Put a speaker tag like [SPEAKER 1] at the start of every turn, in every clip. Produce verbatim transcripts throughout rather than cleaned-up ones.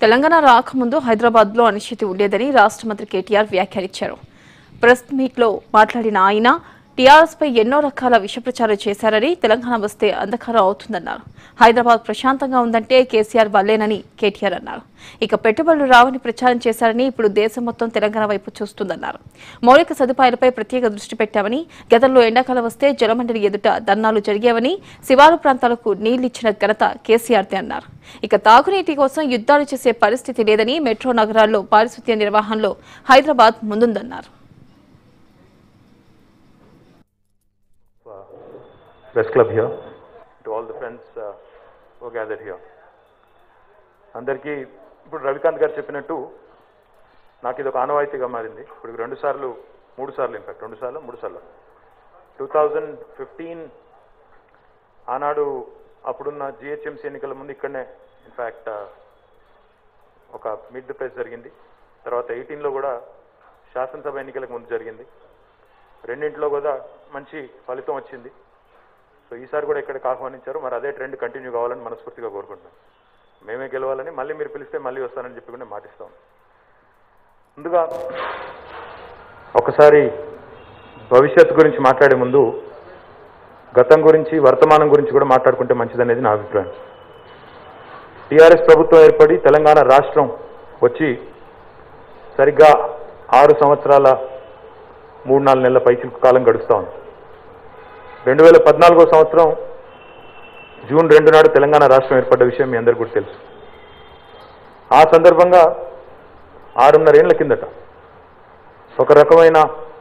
[SPEAKER 1] తెలంగాణ రాకముందు హైదరాబాద్లో అనిశ్చితి ఉండేదని రాష్ట్ర మంత్రి కేటీఆర్ వ్యాఖ్యానించారు. ప్రెస్ మీట్లో మాట్లాడిన ఆయన టీఆర్ఎస్ పై ఎన్నో రకాల విషప్రచారం చేశారని, తెలంగాణ వస్తే అంధకారం అవుతుందన్నారు. హైదరాబాద్ ప్రశాంతంగా ఉందంటే కేసీఆర్ వల్లేనని కేటీఆర్ అన్నారు. ఇక పెట్టుబడులు రావని ప్రచారం చేశారని, ఇప్పుడు దేశం మొత్తం తెలంగాణ వైపు చూస్తుందన్నారు. మౌలిక సదుపాయాలపై ప్రత్యేక దృష్టి పెట్టామని, గతంలో ఎండాకాలం వస్తే జలమండలి ఎదుట ధర్నాలు జరిగేవని, శివారు ప్రాంతాలకు నీళ్లిచ్చిన ఘనత కేసీఆర్దే అన్నారు. ఇక తాగునీటి కోసం యుద్ధాలు చేసే పరిస్థితి లేదని, మెట్రో నగరాల్లో పారిశుద్ధ్య నిర్వహణలో Hyderabad ముందుందన్నారు.
[SPEAKER 2] Press club here, to all the friends uh, who are gathered here. అందరికీ ఇప్పుడు రవికాంత్ గారు చెప్పినట్టు నాకు ఇది ఒక ఆనవాయితీగా మారింది. ఇప్పుడు రెండు సార్లు మూడు సార్లు ఇన్ఫాక్ట్ రెండు సార్లు మూడు సార్లు టూ థౌజండ్ ఫిఫ్టీన్ ఆనాడు అప్పుడున్న జిహెచ్ఎంసీ ఎన్నికల ముందు ఇక్కడనే ఇన్ఫ్యాక్ట్ ఒక మిడ్ ద ప్రెస్ జరిగింది. తర్వాత ఎయిటీన్లో కూడా శాసనసభ ఎన్నికలకు ముందు జరిగింది. రెండింటిలో కూడా మంచి ఫలితం వచ్చింది. సో ఈసారి కూడా ఇక్కడికి ఆహ్వానించారు. మరి అదే ట్రెండ్ కంటిన్యూ కావాలని మనస్ఫూర్తిగా కోరుకుంటున్నాం. మేమే గెలవాలని, మళ్ళీ మీరు పిలిస్తే మళ్ళీ వస్తానని చెప్పి కూడా మాటిస్తాం. ముందుగా ఒకసారి భవిష్యత్తు గురించి మాట్లాడే ముందు గతం గురించి వర్తమానం గురించి కూడా మాట్లాడుకుంటే మంచిదనేది నా అభిప్రాయం. టీఆర్ఎస్ ప్రభుత్వం ఏర్పడి తెలంగాణ రాష్ట్రం వచ్చి సరిగ్గా ఆరు సంవత్సరాల మూడు నాలుగు నెలల పైచిలకు కాలం గడుస్తూ ఉంది. రెండు వేల పద్నాలుగో సంవత్సరం జూన్ రెండు నాడు తెలంగాణ రాష్ట్రం ఏర్పడ్డ విషయం మీ అందరికీ కూడా తెలుసు. ఆ సందర్భంగా ఆరున్నరేళ్ల కిందట ఒక రకమైన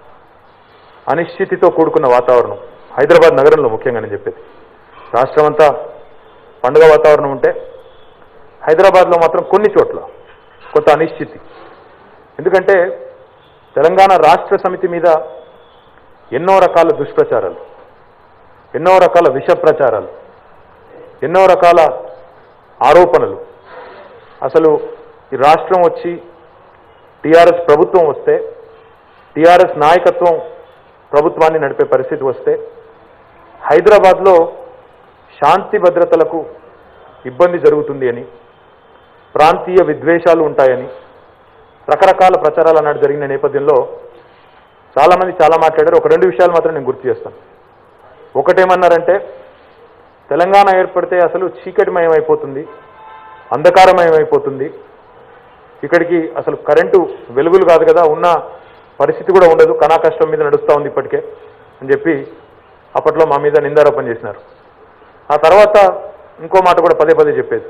[SPEAKER 2] అనిశ్చితితో కూడుకున్న వాతావరణం హైదరాబాద్ నగరంలో ముఖ్యంగా నేను చెప్పేది. రాష్ట్రం అంతా పండుగ వాతావరణం ఉంటే హైదరాబాద్లో మాత్రం కొన్ని చోట్ల కొంత అనిశ్చితి. ఎందుకంటే తెలంగాణ రాష్ట్ర సమితి మీద ఎన్నో రకాల దుష్ప్రచారాలు, ఎన్నో రకాల విష ప్రచారాలు, ఎన్నో రకాల ఆరోపణలు. అసలు ఈ రాష్ట్రం వచ్చి టీఆర్ఎస్ ప్రభుత్వం వస్తే, టీఆర్ఎస్ నాయకత్వం ప్రభుత్వాన్ని నడిపే పరిస్థితి వస్తే హైదరాబాద్లో శాంతి భద్రతలకు ఇబ్బంది జరుగుతుంది అని, ప్రాంతీయ విద్వేషాలు ఉంటాయని రకరకాల ప్రచారాలు అన్నట్టు జరిగిన నేపథ్యంలో చాలామంది చాలా మాట్లాడారు. ఒక రెండు విషయాలు మాత్రం నేను గుర్తు చేస్తాను. ఒకటేమన్నారంటే తెలంగాణ ఏర్పడితే అసలు చీకటిమయం అయిపోతుంది, అంధకారమయం అయిపోతుంది, ఇక్కడికి అసలు కరెంటు వెలుగులు కాదు కదా, ఉన్న పరిస్థితి కూడా ఉండదు, కణా కష్టం మీద నడుస్తూ ఉంది ఇప్పటికే అని చెప్పి అప్పట్లో మా మీద నిందారోపణ చేసినారు. ఆ తర్వాత ఇంకో మాట కూడా పదే పదే చెప్పేది,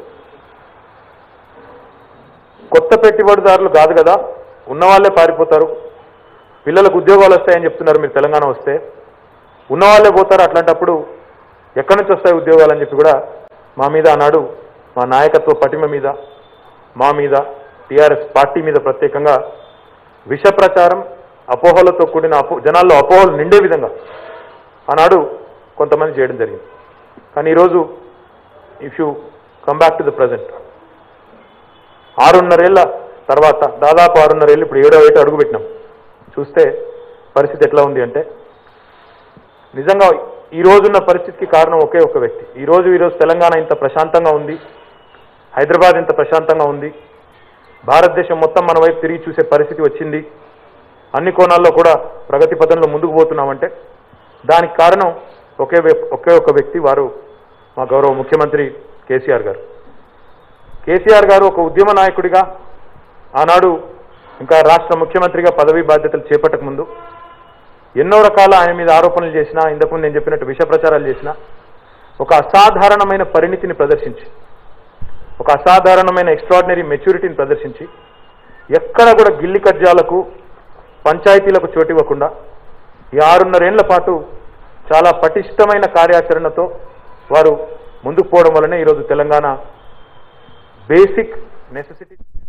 [SPEAKER 2] కొత్త పెట్టుబడిదారులు కాదు కదా, ఉన్నవాళ్లే పారిపోతారు, పిల్లలకు ఉద్యోగాలు వస్తాయని చెప్తున్నారు మీరు తెలంగాణ వస్తే, ఉన్నవాళ్లే పోతారు, అట్లాంటప్పుడు ఎక్కడి నుంచి వస్తాయి ఉద్యోగాలు అని చెప్పి కూడా మా మీద ఆనాడు మా నాయకత్వ పటిమ మీద, మా మీద, టీఆర్ఎస్ పార్టీ మీద ప్రత్యేకంగా విష ప్రచారం, అపోహలతో కూడిన అపో జనాల్లో అపోహలు నిండే విధంగా ఆనాడు కొంతమంది చేయడం జరిగింది. కానీ ఈరోజు if you come back to the present, ఆరున్నరేళ్ల తర్వాత దాదాపు ఆరున్నరేళ్ళు ఇప్పుడు ఏడో ఏటో అడుగుపెట్టినాం. చూస్తే పరిస్థితి ఎట్లా ఉంది అంటే నిజంగా ఈ రోజున్న పరిస్థితికి కారణం ఒకే ఒక వ్యక్తి. ఈరోజు ఈరోజు తెలంగాణ ఇంత ప్రశాంతంగా ఉంది, హైదరాబాద్ ఇంత ప్రశాంతంగా ఉంది, భారతదేశం మొత్తం మన వైపు తిరిగి చూసే పరిస్థితి వచ్చింది, అన్ని కోణాల్లో కూడా ప్రగతి పథంలో ముందుకు పోతున్నామంటే దానికి కారణం ఒకే ఒకే ఒక వ్యక్తి, వారు మా గౌరవ ముఖ్యమంత్రి కేసీఆర్ గారు. కేసీఆర్ గారు ఒక ఉద్యమ నాయకుడిగా ఆనాడు ఇంకా రాష్ట్ర ముఖ్యమంత్రిగా పదవీ బాధ్యతలు చేపట్టక ముందు ఎన్నో రకాల ఆయన మీద ఆరోపణలు చేసినా, ఇంతకుముందు నేను చెప్పినట్టు విష ప్రచారాలు చేసినా, ఒక అసాధారణమైన పరిణితిని ప్రదర్శించి, ఒక అసాధారణమైన ఎక్స్ట్రాడినరీ మెచ్యూరిటీని ప్రదర్శించి, ఎక్కడ కూడా గిల్లి కజ్జాలకు పంచాయతీలకు చోటివ్వకుండా ఈ ఆరున్నరేళ్ల పాటు చాలా పటిష్టమైన కార్యాచరణతో వారు ముందుకు పోవడం వల్లనే ఈరోజు తెలంగాణ బేసిక్ నెసెసిటీ